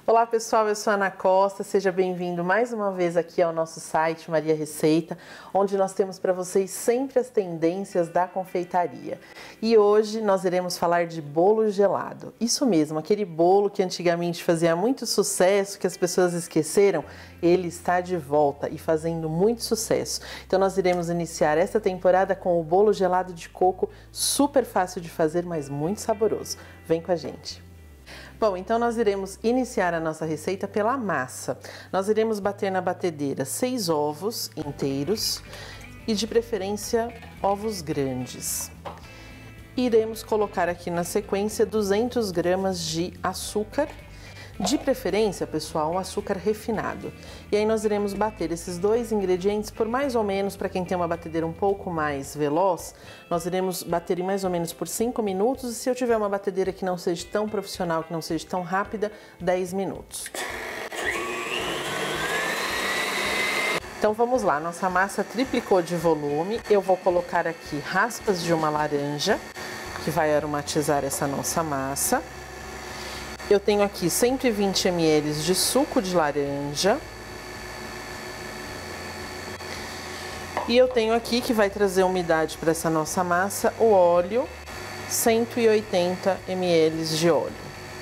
Olá pessoal, eu sou a Ana Costa, seja bem-vindo mais uma vez aqui ao nosso site Maria Receita, onde nós temos para vocês sempre as tendências da confeitaria. E hoje nós iremos falar de bolo gelado. Isso mesmo, aquele bolo que antigamente fazia muito sucesso, que as pessoas esqueceram, ele está de volta e fazendo muito sucesso. Então nós iremos iniciar esta temporada com o bolo gelado de coco, super fácil de fazer, mas muito saboroso. Vem com a gente! Bom, então nós iremos iniciar a nossa receita pela massa. Nós iremos bater na batedeira 6 ovos inteiros e de preferência ovos grandes. Iremos colocar aqui na sequência 200 gramas de açúcar, de preferência, pessoal, um açúcar refinado. E aí nós iremos bater esses dois ingredientes por mais ou menos, para quem tem uma batedeira um pouco mais veloz, nós iremos bater em mais ou menos por 5 minutos. E se eu tiver uma batedeira que não seja tão profissional, que não seja tão rápida, 10 minutos. Então vamos lá, nossa massa triplicou de volume. Eu vou colocar aqui raspas de uma laranja, que vai aromatizar essa nossa massa. Eu tenho aqui 120 ml de suco de laranja. E eu tenho aqui, que vai trazer umidade para essa nossa massa, o óleo, 180 ml de óleo.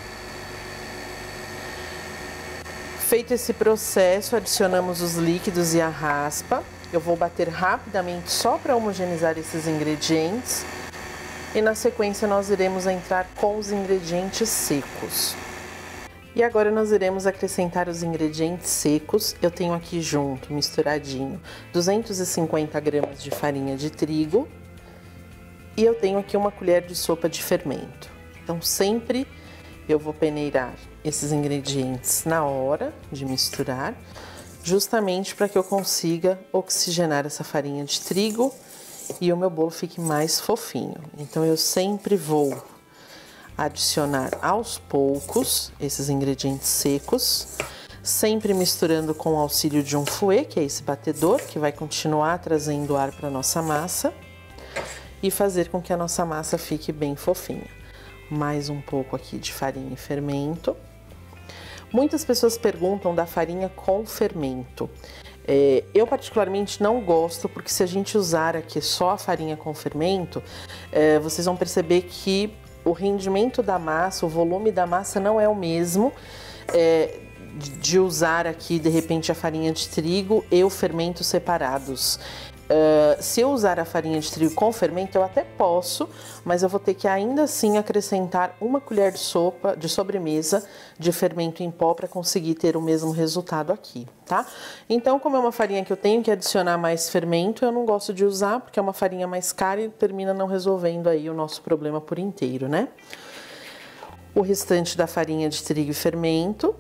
Feito esse processo, adicionamos os líquidos e a raspa. Eu vou bater rapidamente só para homogeneizar esses ingredientes. E na sequência nós iremos entrar com os ingredientes secos. E agora nós iremos acrescentar os ingredientes secos. Eu tenho aqui junto, misturadinho, 250 gramas de farinha de trigo. E eu tenho aqui uma colher de sopa de fermento. Então sempre eu vou peneirar esses ingredientes na hora de misturar, justamente para que eu consiga oxigenar essa farinha de trigo e o meu bolo fique mais fofinho. Então eu sempre vou adicionar aos poucos esses ingredientes secos, sempre misturando com o auxílio de um fouet, que é esse batedor, que vai continuar trazendo ar para a nossa massa e fazer com que a nossa massa fique bem fofinha. Mais um pouco aqui de farinha e fermento. Muitas pessoas perguntam da farinha com fermento. Eu particularmente não gosto, porque se a gente usar aqui só a farinha com fermento, vocês vão perceber que o rendimento da massa, o volume da massa não é o mesmo de usar aqui de repente a farinha de trigo e o fermento separados. Se eu usar a farinha de trigo com fermento, eu até posso, mas eu vou ter que ainda assim acrescentar uma colher de sopa de sobremesa de fermento em pó para conseguir ter o mesmo resultado aqui, tá? Então, como é uma farinha que eu tenho que adicionar mais fermento, eu não gosto de usar, porque é uma farinha mais cara e termina não resolvendo aí o nosso problema por inteiro, né? O restante da farinha de trigo e fermento.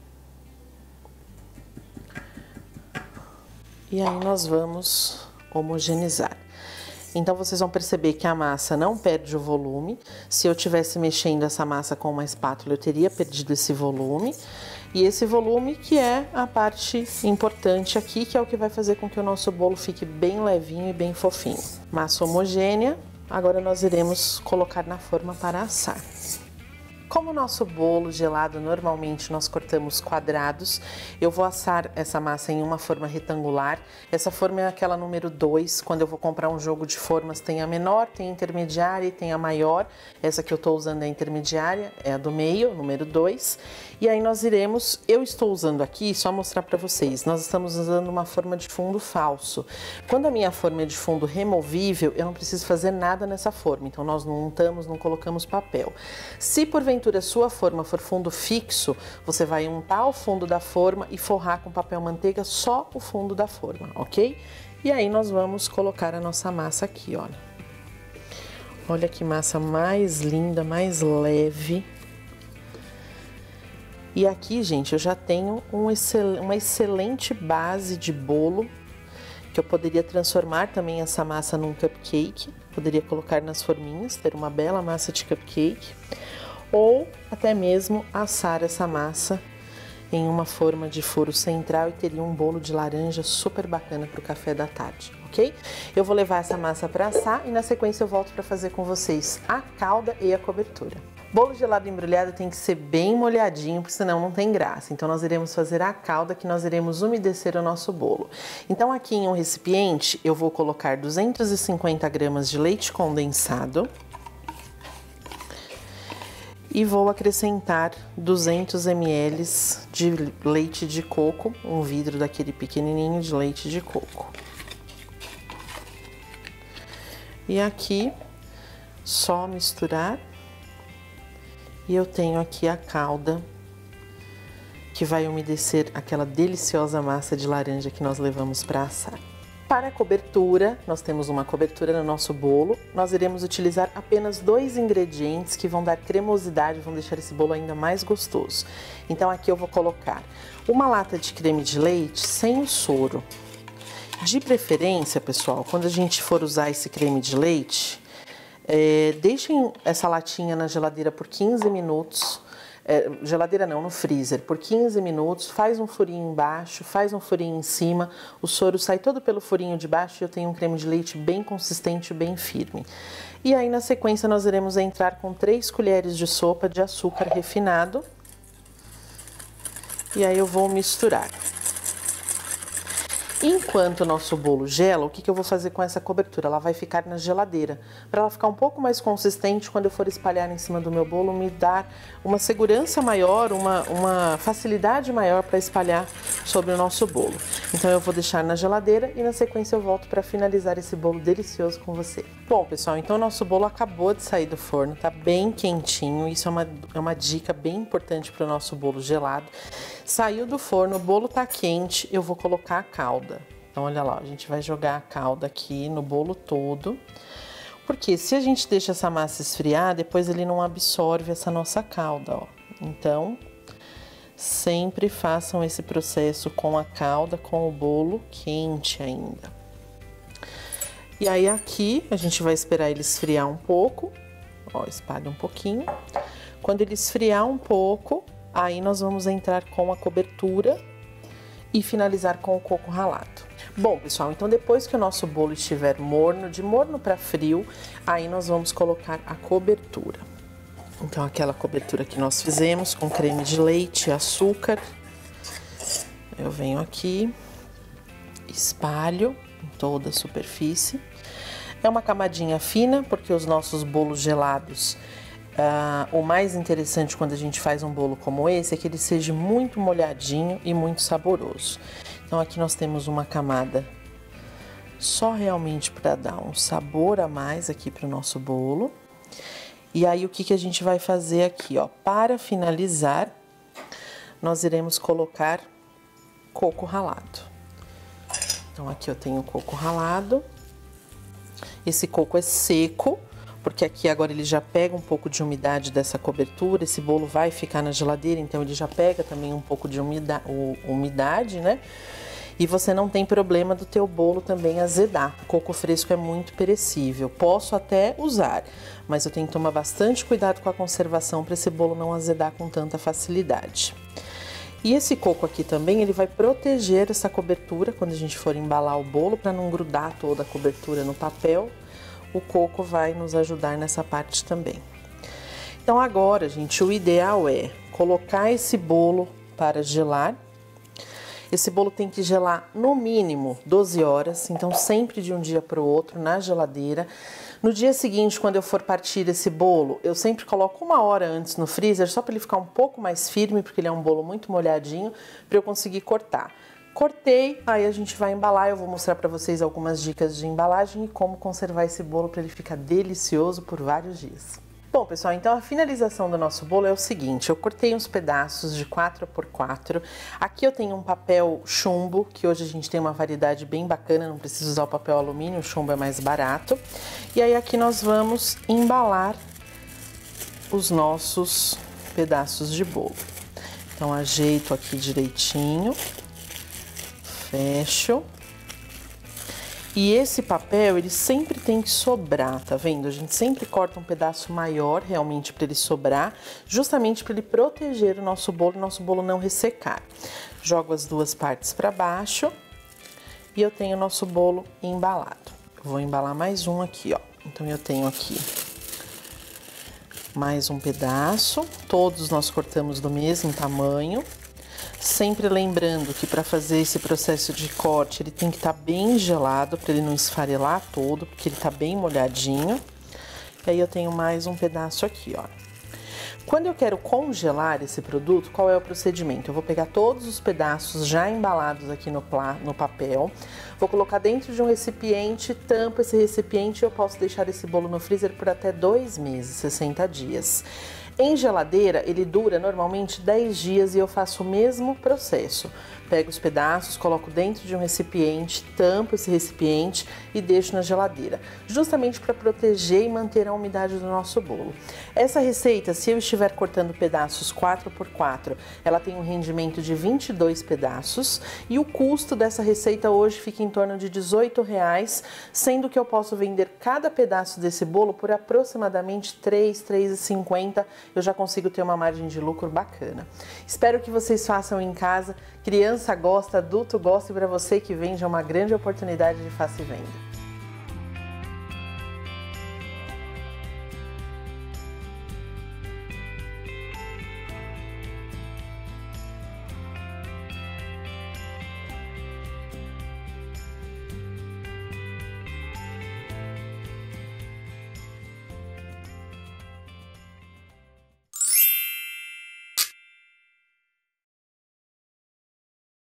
E aí nós vamos homogeneizar. Então vocês vão perceber que a massa não perde o volume. Se eu tivesse mexendo essa massa com uma espátula, eu teria perdido esse volume. E esse volume que é a parte importante aqui, que é o que vai fazer com que o nosso bolo fique bem levinho e bem fofinho. Massa homogênea, agora nós iremos colocar na forma para assar. Como o nosso bolo gelado, normalmente nós cortamos quadrados, eu vou assar essa massa em uma forma retangular. Essa forma é aquela número 2, quando eu vou comprar um jogo de formas, tem a menor, tem a intermediária e tem a maior. Essa que eu estou usando é a intermediária, é a do meio, número 2. E aí nós iremos, eu estou usando aqui, só mostrar para vocês, nós estamos usando uma forma de fundo falso. Quando a minha forma é de fundo removível, eu não preciso fazer nada nessa forma, então nós não untamos, não colocamos papel. Se porventura sua forma for fundo fixo, você vai untar o fundo da forma e forrar com papel manteiga só o fundo da forma, ok? E aí nós vamos colocar a nossa massa aqui, olha. Olha que massa mais linda, mais leve. E aqui, gente, eu já tenho uma excelente base de bolo, que eu poderia transformar também essa massa num cupcake. Poderia colocar nas forminhas, ter uma bela massa de cupcake. Ou até mesmo assar essa massa em uma forma de furo central e teria um bolo de laranja super bacana para o café da tarde, ok? Eu vou levar essa massa para assar e na sequência eu volto para fazer com vocês a calda e a cobertura. Bolo gelado embrulhado tem que ser bem molhadinho, porque senão não tem graça. Então, nós iremos fazer a calda que nós iremos umedecer o nosso bolo. Então, aqui em um recipiente, eu vou colocar 250 gramas de leite condensado. E vou acrescentar 200 ml de leite de coco, um vidro daquele pequenininho de leite de coco. E aqui, só misturar. E eu tenho aqui a calda, que vai umedecer aquela deliciosa massa de laranja que nós levamos para assar. Para a cobertura, nós temos uma cobertura no nosso bolo. Nós iremos utilizar apenas 2 ingredientes que vão dar cremosidade, vão deixar esse bolo ainda mais gostoso. Então aqui eu vou colocar uma lata de creme de leite sem o soro. De preferência, pessoal, quando a gente for usar esse creme de leite, deixem essa latinha na geladeira por 15 minutos. Geladeira não, no freezer, por 15 minutos, faz um furinho embaixo, faz um furinho em cima, o soro sai todo pelo furinho de baixo e eu tenho um creme de leite bem consistente, bem firme. E aí, na sequência, nós iremos entrar com 3 colheres de sopa de açúcar refinado. E aí eu vou misturar. Enquanto o nosso bolo gela, o que eu vou fazer com essa cobertura? Ela vai ficar na geladeira. Para ela ficar um pouco mais consistente, quando eu for espalhar em cima do meu bolo, me dar uma segurança maior, uma facilidade maior para espalhar sobre o nosso bolo. Então eu vou deixar na geladeira e na sequência eu volto para finalizar esse bolo delicioso com você. Bom, pessoal, então o nosso bolo acabou de sair do forno, tá bem quentinho. Isso é uma dica bem importante para o nosso bolo gelado. Saiu do forno, o bolo tá quente, eu vou colocar a calda. Então, olha lá, a gente vai jogar a calda aqui no bolo todo. Porque se a gente deixa essa massa esfriar, depois ele não absorve essa nossa calda, ó. Então, sempre façam esse processo com a calda, com o bolo quente ainda. E aí aqui, a gente vai esperar ele esfriar um pouco. Ó, espalha um pouquinho. Quando ele esfriar um pouco, aí nós vamos entrar com a cobertura e finalizar com o coco ralado. Bom, pessoal, então depois que o nosso bolo estiver morno, de morno para frio, aí nós vamos colocar a cobertura. Então, aquela cobertura que nós fizemos com creme de leite e açúcar. Eu venho aqui, espalho em toda a superfície. É uma camadinha fina, porque os nossos bolos gelados, o mais interessante quando a gente faz um bolo como esse é que ele seja muito molhadinho e muito saboroso. Então aqui nós temos uma camada só realmente para dar um sabor a mais aqui para o nosso bolo. E aí o que a gente vai fazer aqui, ó? Para finalizar, nós iremos colocar coco ralado. Então aqui eu tenho o coco ralado. Esse coco é seco, porque aqui agora ele já pega um pouco de umidade dessa cobertura. Esse bolo vai ficar na geladeira, então ele já pega também um pouco de umidade, né? E você não tem problema do teu bolo também azedar. O coco fresco é muito perecível. Posso até usar, mas eu tenho que tomar bastante cuidado com a conservação para esse bolo não azedar com tanta facilidade. E esse coco aqui também, ele vai proteger essa cobertura quando a gente for embalar o bolo, para não grudar toda a cobertura no papel. O coco vai nos ajudar nessa parte também. Então agora, gente, o ideal é colocar esse bolo para gelar. Esse bolo tem que gelar no mínimo 12 horas, então sempre de um dia para o outro na geladeira. No dia seguinte, quando eu for partir esse bolo, eu sempre coloco 1 hora antes no freezer, só para ele ficar um pouco mais firme, porque ele é um bolo muito molhadinho, para eu conseguir cortar. Cortei, aí a gente vai embalar. Eu vou mostrar para vocês algumas dicas de embalagem e como conservar esse bolo para ele ficar delicioso por vários dias. Bom, pessoal, então a finalização do nosso bolo é o seguinte: eu cortei uns pedaços de 4x4. Aqui eu tenho um papel chumbo, que hoje a gente tem uma variedade bem bacana, não precisa usar o papel alumínio, o chumbo é mais barato. E aí aqui nós vamos embalar os nossos pedaços de bolo. Então ajeito aqui direitinho, fecho. E esse papel, ele sempre tem que sobrar, tá vendo? A gente sempre corta um pedaço maior, realmente, para ele sobrar, justamente para ele proteger o nosso bolo não ressecar. Jogo as 2 partes para baixo e eu tenho o nosso bolo embalado. Eu vou embalar mais um aqui, ó. Então, eu tenho aqui Mais um pedaço, todos nós cortamos do mesmo tamanho. Sempre lembrando que para fazer esse processo de corte, ele tem que estar bem gelado, para ele não esfarelar todo, porque ele tá bem molhadinho. E aí eu tenho mais um pedaço aqui, ó. Quando eu quero congelar esse produto, qual é o procedimento? Eu vou pegar todos os pedaços já embalados aqui no papel, vou colocar dentro de um recipiente, tampo esse recipiente e eu posso deixar esse bolo no freezer por até 2 meses, 60 dias. Em geladeira, ele dura normalmente 10 dias e eu faço o mesmo processo. Pego os pedaços, coloco dentro de um recipiente, tampo esse recipiente e deixo na geladeira, justamente para proteger e manter a umidade do nosso bolo. Essa receita, se eu estiver cortando pedaços 4x4, ela tem um rendimento de 22 pedaços e o custo dessa receita hoje fica em torno de R$18, sendo que eu posso vender cada pedaço desse bolo por aproximadamente R$3,50. Eu já consigo ter uma margem de lucro bacana. Espero que vocês façam em casa. Criança gosta, adulto gosta e para você que vende é uma grande oportunidade de fácil venda.